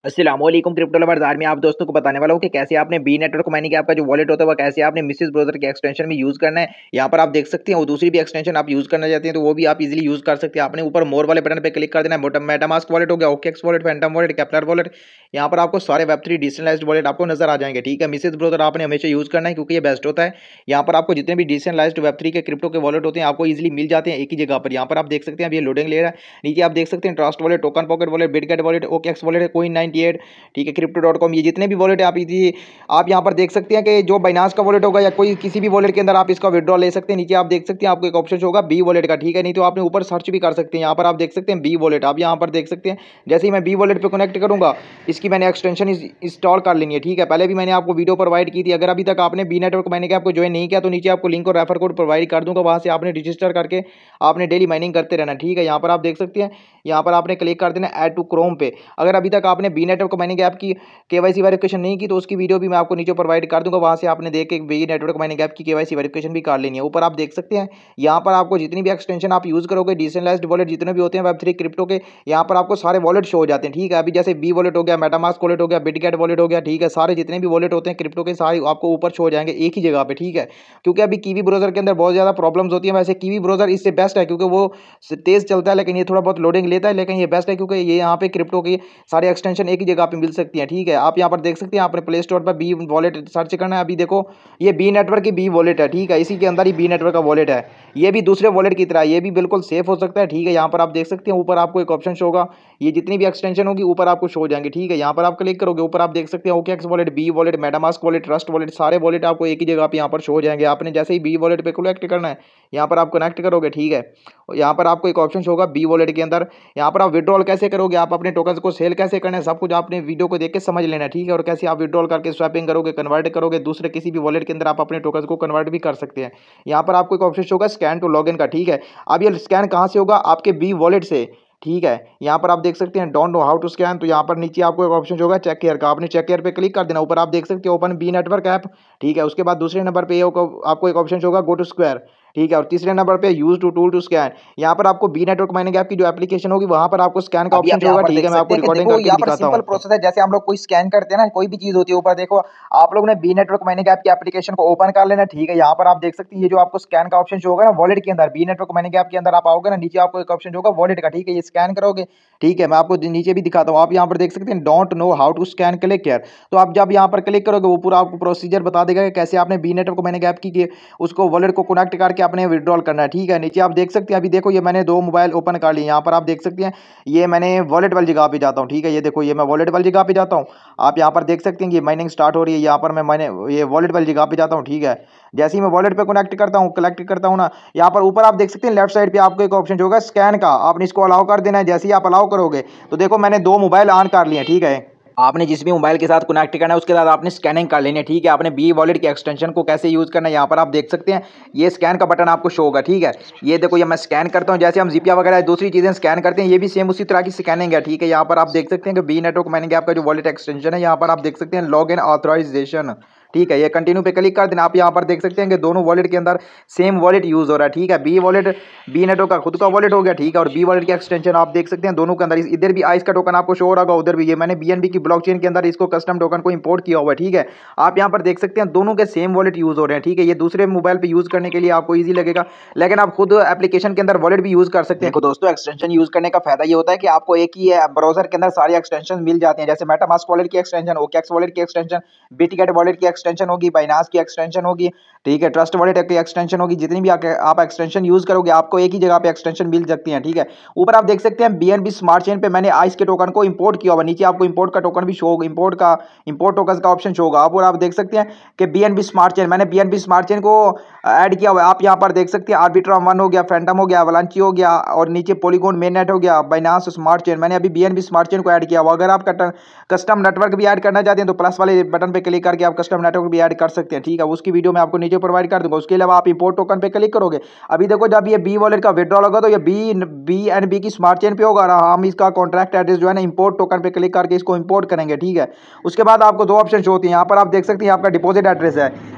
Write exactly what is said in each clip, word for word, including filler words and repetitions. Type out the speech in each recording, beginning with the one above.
अस्सलामुअलैकुम crypto lovers. आज मैं आप दोस्तों को बताने वाला हूँ कि कैसे आपने बी नेटवर्क माइनिंग ऐप का जो वॉलेट होता है, वो कैसे आपने मिसेस ब्राउज़र के एक्सटेंशन में यूज़ करना है। यहाँ पर आप देख सकते हैं, और दूसरी भी एक्सटेंशन आप यूज़ करना चाहते हैं तो वो भी आप इजीली यूज़ कर सकते हैं। आपने ऊपर मोर वाले बटन पे क्लिक कर देना है। मोटा मेटामास्क वॉलेट हो गया, OKX wallet, Phantom wallet, Keplr wallet. यहाँ पर आपको सारे वेब थ्री डिसेंट्रलाइज्ड वॉलेट आपको नजर आ जाएंगे। ठीक है, मिसेस ब्राउज़र आपने हमेशा यूज़ करना है क्योंकि ये बेस्ट होता है। यहाँ पर आपको जितने भी डिसेंट्रलाइज्ड वेब थ्री के क्रिप्टो के वॉलेट होते हैं आपको इजीली मिल जाते हैं एक ही जगह पर। यहाँ पर आप देख सकते हैं, अब ये लोडिंग ले रहा है। नीचे आप देख सकते हैं trust wallet, token pocket wallet, Bitget wallet, OKX wallet, coin ninety eight, ठीक है, क्रिप्टो डॉट कॉम, ये जितने भी वॉलेट है आप इजी आप यहाँ पर देख सकते हैं कि जो बाइनांस का वॉलेट होगा या कोई किसी भी वॉलेट के अंदर आप इसका विड्रॉ ले सकते हैं। नीचे आप देख सकते हैं आपको एक ऑप्शन होगा बी वॉलेट का। ठीक है, नहीं तो आपने ऊपर सर्च भी कर सकते हैं। यहाँ पर आप देख सकते हैं बी वॉलेट, आप यहाँ पर देख सकते हैं। जैसे ही मैं बी वॉलेट पे कनेक्ट करूंगा, इसकी मैंने एक्सटेंशन इंस्टॉल कर लेनी है। ठीक है, पहले भी मैंने आपको वीडियो प्रोवाइड की थी। अगर अभी तक आपने बी नेटवर्क माइनिंग ऐप को ज्वाइन नहीं किया तो नीचे आपको लिंक और रेफर कोड प्रोवाइड कर दूंगा, वहां से आपने रजिस्टर करके आपने डेली माइनिंग करते रहना। ठीक है, यहाँ पर आप देख सकते हैं, यहाँ पर आपने क्लिक कर देना ऐड टू क्रोम पे। अगर अभी तक आपने बी नेटवर्क माइनिंग ऐप की केवाईसी वेरिफिकेशन नहीं की तो उसकी वीडियो भी मैं आपको नीचे प्रोवाइड कर दूंगा, वहां से आपने देख के बी नेटवर्क माइनिंग ऐप की केवाईसी वेरिफिकेशन भी कर लेनी है। ऊपर आप देख सकते हैं, यहाँ पर आपको जितनी भी एक्सटेंशन आप यूज करोगे, डिसेंट्रलाइज्ड वॉलेट जितने भी होते हैं वेब थ्री क्रिप्टो के, यहाँ पर आपको सारे वॉलेट शो हो जाते हैं। ठीक है, अभी जैसे बी वॉलेट हो गया, मेटामास्क वॉलेट हो गया, बिटगेट वॉलेट हो गया। ठीक है, सारे जितने भी वॉलेट होते हैं क्रिप्टो के सारे आपको ऊपर शो हो जाएंगे एक ही जगह पे। ठीक है, क्योंकि अभी कीवी ब्राउजर के अंदर बहुत ज्यादा प्रॉब्लम्स होती है। वैसे कीवी ब्राउजर इससे बेस्ट है क्योंकि वो तेज चलता है, लेकिन ये थोड़ा बहुत लोडिंग लेता है, लेकिन ये बेस्ट है क्योंकि ये यहाँ पे क्रिप्टो की सारी एक्सटेंशन एक ही जगह पे मिल सकती है। ठीक है, आप यहाँ पर देख सकते हैं, आपने प्ले स्टोर पर बी वॉलेट सर्च करना है। अभी देखो, ये बी नेटवर्क की बी वॉलेट है। ठीक है, इसी के अंदर ही बी नेटवर्क का वॉलेट है। ये भी दूसरे वॉलेट की तरह, ये भी बिल्कुल सेफ हो सकता है। ठीक है, यहाँ पर आप देख सकते हैं, ऊपर आपको एक ऑप्शन शो होगा, ये जितनी भी एक्सटेंशन होगी ऊपर आपको शो हो जाएंगे। ठीक है, यहाँ पर आप क्लिक करोगे, ऊपर आप देख सकते हैं OKX wallet, Bee wallet, MetaMask wallet, trust wallet, सारे वॉलेट आपको एक ही जगह पे यहाँ पर शो हो जाएंगे। आपने जैसे ही बी वॉलेट पे कनेक्ट करना है, यहाँ पर आप कनेक्ट करोगे। ठीक है, यहाँ पर आपको एक ऑप्शन होगा बी वॉलेट के अंदर, यहाँ पर आप विड्रॉल कैसे करोगे, आप अपने टोकन्स को सेल कैसे करना है, सब कुछ आपने वीडियो को देख के समझ लेना है। ठीक है, और कैसे आप विड्रॉल करके स्वैपिंग करोगे, कन्वर्ट करोगे दूसरे किसी भी वॉलेट के अंदर, आप अपने टोकन्स को कन्वर्ट भी कर सकते हैं। यहाँ पर आपको एक ऑप्शन होगा स्कैन टू लॉगिन का। ठीक है, अब ये स्कैन कहाँ से होगा, आपके बी वॉलेट से। ठीक है, यहाँ पर आप देख सकते हैं don't know how to scan, तो यहाँ पर नीचे आपको एक ऑप्शन होगा चेक केयर का, आपने चेक केयर पे क्लिक कर देना। ऊपर आप देख सकते हैं ओपन बी नेटवर्क ऐप। ठीक है, उसके बाद दूसरे नंबर पे आपको एक ऑप्शन होगा गो टू स्क्वायर। ठीक है, और तीसरे नंबर पे use to tool to scan. यहाँ पर आपको बी नेटवर्क माइनिंग ऐप की जो एप्लीकेशन होगी वहां पर आपको स्कैन का अभी आप ऑप्शन यहाँ होगा। पर ठीक देख है, मैं सकते आपको हैं कि रिकॉर्डिंग देखो, करके यहाँ भी पर दिखाता सिंपल हूँ। प्रोसेस है। जैसे हम लोग कोई स्कैन करते हैं ना, कोई भी चीज होती है, ऊपर देखो आप लोगों ने बी नेटवर्क माइनिंग ऐप की एप्लीकेशन को ओपन कर लेना। ठीक है, यहाँ पर आप देख सकते हैं, ये जो आपको स्कैन का ऑप्शन होगा ना वॉलेट के अंदर, बी नेटवर्क माइनिंग ऐप के अंदर आप आओगे ना, नीचे आपको एक ऑप्शन होगा वॉलेट का। ठीक है, ये स्कैन करोगे। ठीक है, मैं आपको नीचे भी दिखाता हूँ। आप यहाँ पर देख सकते हैं don't know how to scan click here, तो आप जब यहाँ पर क्लिक करोगे वो पूरा आपको प्रोसीजर बता देगा कि कैसे आपने बी नेटवर्क माइनिंग ऐप की उसको वॉलेट को कनेक्ट करके अपने विड्रॉल करना है। ठीक है, नीचे आप देख सकते हैं, अभी देखो ये मैंने दो मोबाइल ओपन कर लिए। यहाँ पर आप देख सकते हैं, ये मैंने वॉलेट वाली जगह पे जाता हूँ। ठीक है, ये देखो, ये मैं वॉलेट वाली जगह पे जाता हूँ। आप यहाँ पर देख सकते हैं कि माइनिंग स्टार्ट हो रही है। यहाँ पर मैं मैंने ये वॉलेट वाली जगह पे जाता हूँ। ठीक है, जैसे ही मैं वॉलेट पे कनेक्ट करता हूँ, कलेक्ट करता हूँ ना, यहाँ पर ऊपर आप देख सकते हैं लेफ्ट साइड पे आपको एक ऑप्शन होगा स्कैन का, आपने इसको अलाउ कर देना है। जैसे ही आप अलाउ करोगे तो देखो मैंने दो मोबाइल ऑन कर लिए। ठीक है, आपने जिस भी मोबाइल के साथ कनेक्ट करना है उसके साथ आपने स्कैनिंग कर लेनी है। ठीक है, आपने बी वॉलेट की एक्सटेंशन को कैसे यूज करना है यहाँ पर आप देख सकते हैं, ये स्कैन का बटन आपको शो होगा। ठीक है, ये देखो, ये मैं स्कैन करता हूँ। जैसे हम जीपीआ वगैरह दूसरी चीजें स्कैन करते हैं, ये भी सेम उसी तरह की स्कैनिंग है। ठीक है, यहाँ पर आप देख सकते हैं कि बी नेटवर्क माइनिंग ऐप का जो वॉलेट एक्सटेंशन है, यहाँ पर आप देख सकते हैं लॉग इन ऑथराइजेशन। ठीक है, ये कंटिन्यू पे क्लिक कर देना। आप यहाँ पर देख सकते हैं कि दोनों वॉलेट के अंदर सेम वॉलेट यूज हो रहा है। ठीक है, बी वॉलेट बी नेटवर्क का खुद का वॉलेट हो गया। ठीक है, और बी वॉलेट की एक्सटेंशन आप देख सकते हैं दोनों के अंदर, इधर भी आइस का टोकन आपको शो हो रहा होगा, उधर भी ये मैंने बीएनबी की ब्लॉकचेन के अंदर इसको कस्टम टोकन को इंपोर्ट किया हुआ है। ठीक है, आप यहाँ पर देख सकते हैं दोनों के सेम वॉलेट यूज हो रहे हैं। ठीक है, ये दूसरे मोबाइल पे यूज करने के लिए आपको ईजी लगेगा, लेकिन आप खुद एप्लीकेशन के अंदर वॉलेट भी यूज कर सकते हैं। देखो दोस्तों, एक्सटेंशन यूज करने का फायदा ये होता है कि आपको एक ही ब्राउजर के अंदर सारी एक्सटेंशन मिल जाती हैं। जैसे मेटामास्क वॉलेट की एक्सटेंशन, ओकेएक्स वॉलेट की एक्सटेंशन, बिटगेट वॉलेट की एक्सटेंशन होगी, बाइनांस की एक्सटेंशन होगी। ठीक है, ट्रस्ट वॉलेट की एक्सटेंशन होगी। जितनी भी आप एक्सटेंशन यूज करोगे आपको एक ही जगह पे एक्सटेंशन मिल सकती है। ठीक है, ऊपर आप देख सकते हैं बीएनबी स्मार्ट चेन पे मैंने आइस के टोकन को इंपोर्ट किया हुआ, नीचे आपको इंपोर्ट का टोकन भी शो होगा, इंपोर्ट का इंपोर्ट टोकन का ऑप्शन शो होगा। आप और आप देख सकते हैं कि बीएनबी स्मार्ट चेन, मैंने बीएनबी स्मार्ट चेन को ऐड किया हुआ है। आप यहाँ पर देख सकते हैं आर्बिट्रम वन हो गया, फैंटम हो गया, अवलांची हो गया, और नीचे पॉलीगॉन मेन नेट हो गया, बाइनांस स्मार्ट चेन, मैंने अभी बीएनबी स्मार्ट चेन को ऐड किया हुआ। अगर आप कस्टम नेटवर्क भी ऐड करना चाहते हैं तो प्लस वाले बटन पे क्लिक करके आप कस्टम नेटवर्क भी ऐड कर सकते हैं। ठीक है, उसकी वीडियो मैं आपको नीचे प्रोवाइड कर दूंगा। उसके अलावा आप इंपोर्ट टोकन पे क्लिक करोगे, अभी देखो जब ये बी वॉलेट का विड्रॉल होगा तो ये बी बी एन बी की स्मार्ट चेन पे होगा, हम इसका कॉन्ट्रैक्ट एड्रेस जो है ना इंपोर्ट टोकन पे क्लिक करके इसको इंपोर्ट करेंगे। ठीक है, उसके बाद आपको दो ऑप्शन होती हैं। यहाँ पर आप देख सकते हैं आपका डिपॉजिट एड्रेस है,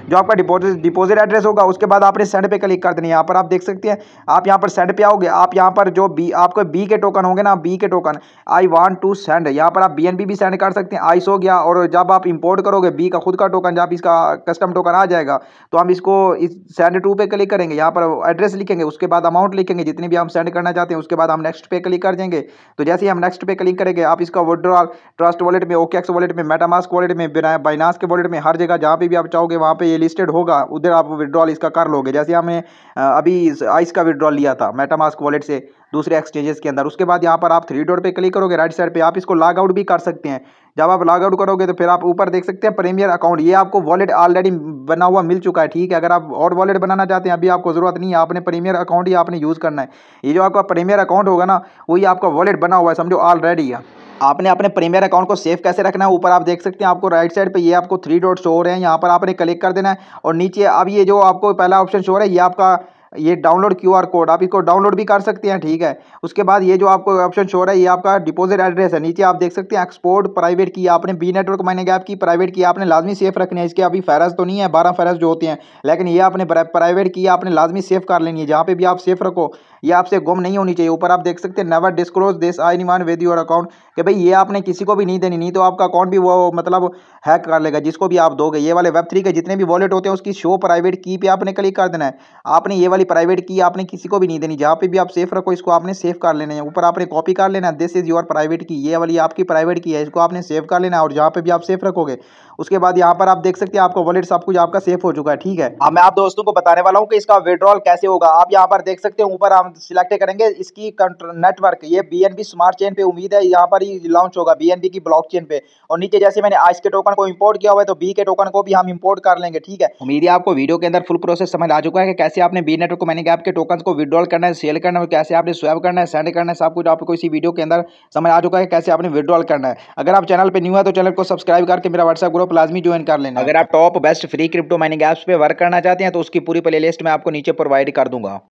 जो आपका डिपॉजिट डिपॉजिट एड्रेस होगा, उसके बाद आपने सेंड पे क्लिक कर देना। यहाँ पर आप देख सकते हैं, आप यहाँ पर सेंड पे आओगे, आप यहाँ पर जो बी आपको बी के टोकन होंगे ना, बी के token I want to send, यहाँ पर आप बीएनबी भी सेंड कर सकते हैं, आइस हो गया। और जब आप इंपोर्ट करोगे बी का खुद का टोकन, जब इसका कस्टम टोकन आ जाएगा तो हम इसको इस सेंड टू पे क्लिक करेंगे, यहाँ पर एड्रेस लिखेंगे, उसके बाद अमाउंट लिखेंगे जितनी भी हम सेंड करना चाहते हैं, उसके बाद हम नेक्स्ट पे क्लिक कर देंगे। तो जैसे ही हम नेक्स्ट पे क्लिक करेंगे, आप इसका विड्रॉल ट्रस्ट वॉलेट में, ओकेएक्स वॉलेट में, मेटामास्क वॉलेट में, बाइनांस के वॉलेट में, हर जगह जहाँ पे भी आप चाहोगे वहाँ पे ये लिस्टेड होगा, उधर आप विड्रॉल इसका कर लोगे। जैसे हमने अभी आइस का विड्रॉल लिया था मेटामास्क वॉलेट से दूसरे एक्सचेंजेस के अंदर। उसके बाद यहाँ पर आप थ्री डॉट पे क्लिक करोगे राइट साइड पे, आप इसको लॉग आउट भी कर सकते हैं। जब आप लॉग आउट करोगे तो फिर आप ऊपर देख सकते हैं प्रीमियर अकाउंट, ये आपको वॉलेट ऑलरेडी बना हुआ मिल चुका है, ठीक है। अगर आप और वॉलेट बनाना चाहते हैं अभी आपको ज़रूरत नहीं है, आपने प्रीमियर अकाउंट ही आपने यूज़ करना है। ये जो आपका प्रीमियर अकाउंट होगा ना, वही आपका वॉलेट बना हुआ है, समझो ऑलरेडी है। आपने अपने प्रीमियर अकाउंट को सेव कैसे रखना है, ऊपर आप देख सकते हैं, आपको राइट साइड पे ये आपको थ्री डॉट शो हो रहे हैं, यहाँ पर आपने क्लिक कर देना है। और नीचे अब ये जो आपको पहला ऑप्शन शो हो रहा है, ये आपका ये डाउनलोड क्यूआर कोड, आप इसको डाउनलोड भी कर सकते हैं, ठीक है। उसके बाद ये जो आपको ऑप्शन शो रहा है, ये आपका डिपॉजिट एड्रेस है। नीचे आप देख सकते हैं एक्सपोर्ट प्राइवेट की, आपने बी नेटवर्क माइनिंग ऐप की प्राइवेट की, आपने लाजमी सेव रखनी है। इसके अभी फहरस तो नहीं है, बारह फहरस जो होते हैं, लेकिन ये आपने प्राइवेट की आपने लाजमी सेव कर लेनी है। जहाँ पे भी आप सेव रखो ये आपसे गुम नहीं होनी चाहिए। ऊपर आप देख सकते हैं never disclose this anyone with your account, कि भाई ये आपने किसी को भी नहीं देनी, नहीं तो आपका अकाउंट भी वो मतलब हैक कर लेगा जिसको भी आप दोगे। ये वाले वेब थ्री के जितने भी वॉलेट होते हैं उसकी शो प्राइवेट की पे आपने क्लिक कर देना है। आपने ये वाली प्राइवेट की आपने किसी को भी नहीं देनी, जहाँ पे भी आप सेफ रखो इसको आपने सेव कर लेना है। ऊपर आपने कॉपी कर लेना है, दिस इज योर प्राइवेट की, ये वाली आपकी प्राइवेट की है, इसको आपने सेव कर लेना है। और जहाँ पे भी आप सेफ रखोगे उसके बाद यहाँ पर आप देख सकते हैं आपका वॉलेट सब कुछ आपका सेफ हो चुका है, ठीक है। अब मैं आप दोस्तों को बताने वाला हूँ कि इसका विड्रॉल कैसे होगा। आप यहाँ पर देख सकते हैं, ऊपर हम सिलेक्ट करेंगे इसकी नेटवर्क, ये बीएनबी स्मार्ट चेन पे उम्मीद है यहाँ पर ही लॉन्च होगा, बीएनबी की ब्लॉकचेन पे। और नीचे जैसे मैंने आइस के टोकन को इंपोर्ट किया हुआ है, तो बी के टोकन को भी हम इंपोर्ट कर लेंगे, ठीक है। उम्मीद है आपको वीडियो के अंदर फुल प्रोसेस समझ आ चुका है कि कैसे आपने बी नेटवर्क माइनिंग ऐप के टोकन को विड्रॉल करना है, सेल करना है, कैसे आपने स्वैप करना है, सेंड करना है, सब कुछ आपको इसी वीडियो के अंदर समझ आ चुका है कैसे आपने विड्रॉल करना है। अगर आप चैनल पे न्यू है तो चैनल को सब्सक्राइब करके मेरा व्हाट्सएप ग्रुप लाजमी ज्वाइन कर लेना। अगर आप top best free crypto mining apps पे वर्क करना चाहते हैं तो उसकी पूरी प्लेलिस्ट मैं आपको नीचे प्रोवाइड कर दूंगा।